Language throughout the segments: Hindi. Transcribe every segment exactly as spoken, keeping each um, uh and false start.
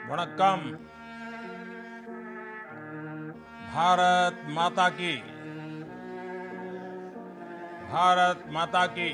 वणक्कम। भारत माता की, भारत माता की।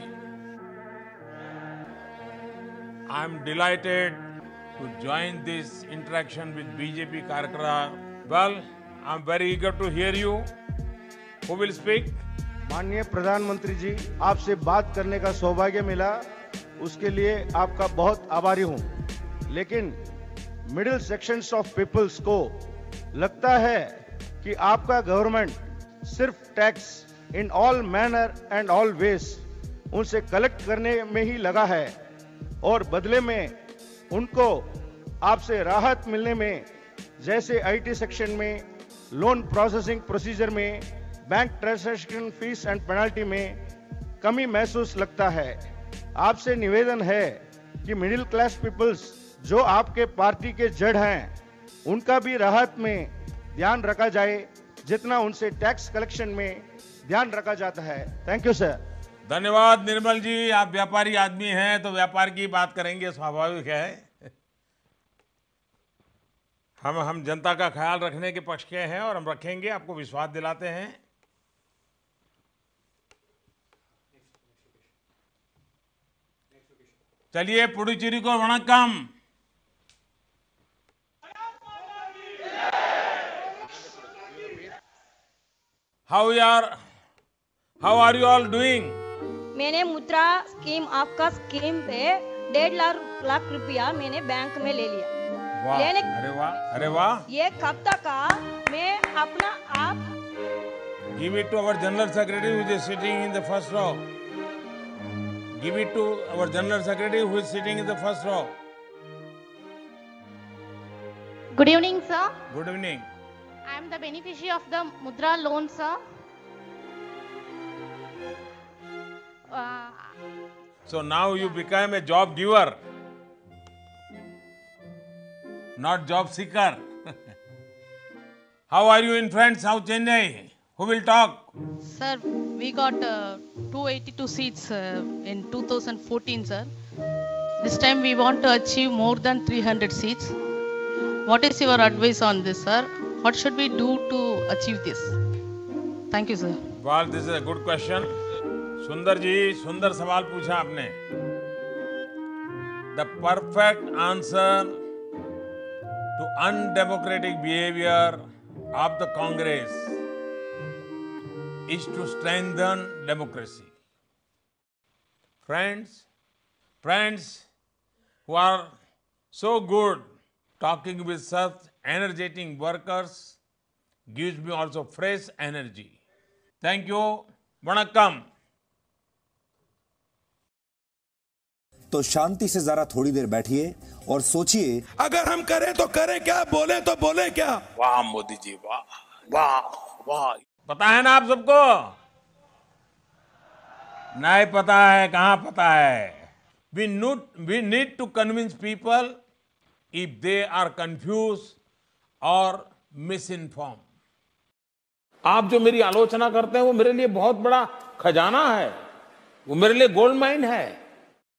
I am delighted to join this interaction with B J P कार्यकर्ता। Well, I am very eager to hear you. Who will speak? माननीय प्रधानमंत्री जी, आपसे बात करने का सौभाग्य मिला, उसके लिए आपका बहुत आभारी हूं। लेकिन मिडिल सेक्शंस ऑफ पीपल्स को लगता है कि आपका गवर्नमेंट सिर्फ tax in all manner and all ways उनसे कलेक्ट करने में ही लगा है और बदले में उनको आपसे राहत मिलने में, जैसे आईटी सेक्शन में, लोन प्रोसेसिंग प्रोसीजर में, bank transaction fees and penalty में कमी महसूस लगता है। आपसे निवेदन है कि मिडिल क्लास पीपल्स जो आपके पार्टी के जड़ हैं, उनका भी राहत में ध्यान रखा जाए जितना उनसे टैक्स कलेक्शन में ध्यान रखा जाता है। Thank you sir. धन्यवाद निर्मल जी। आप व्यापारी आदमी हैं तो व्यापार की बात करेंगे, स्वाभाविक है। हम हम जनता का ख्याल रखने के पक्ष के हैं और हम रखेंगे, आपको विश्वास दिलाते हैं। चलिए, पुडुचेरी को वणक्कम। हाउ यार how are you all doing? मैंने मुद्रा स्कीम, आपका स्कीम पे डेढ़ लाख लाख रुपया मैंने बैंक में ले लिया। वाह, लेने अरे वाह, अरे वाह। ये कब तक का मैं अपना आप give it to our general secretary who is sitting in the first row. Give it to our general secretary who is sitting in the first row. Good evening, sir. Good evening. I am the beneficiary of the Mudra loan, sir. Uh, So now you become a job giver, not job seeker. How are you in friends? How Chennai? Who will talk? Sir, we got uh, two hundred eighty-two seats uh, in two thousand fourteen, sir. This time we want to achieve more than three hundred seats. What is your advice on this, sir? What should we do to achieve this? Thank you, sir. Well, this is a good question. सुंदर जी, सुंदर सवाल पूछा आपने। The perfect answer to undemocratic behavior of the Congress is to strengthen democracy. Friends, friends who are so good talking with such energetic workers gives me also fresh energy. Thank you. Vanakkam. तो शांति से जरा थोड़ी देर बैठिए और सोचिए, अगर हम करें तो करें क्या, बोले तो बोले क्या। वाह मोदी जी, वाह वाह वाह। पता है ना आप सबको? नहीं पता है? कहां पता है? We need, we need to convince people if they are confused or misinformed. आप जो मेरी आलोचना करते हैं वो मेरे लिए बहुत बड़ा खजाना है, वो मेरे लिए गोल्ड माइन है।